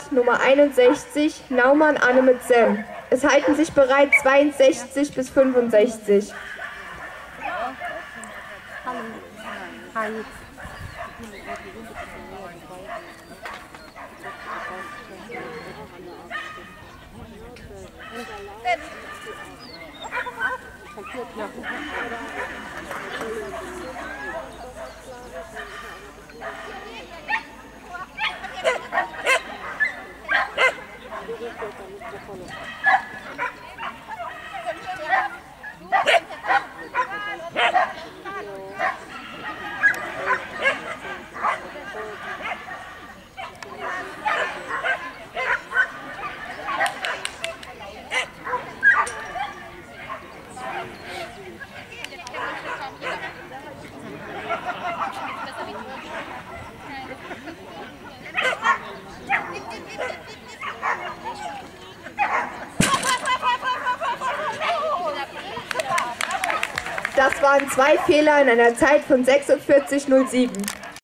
Start Nummer 61, Naumann Anne mit Sem. Es halten sich bereit 62 bis 65. Das waren 2 Fehler in einer Zeit von 46:07.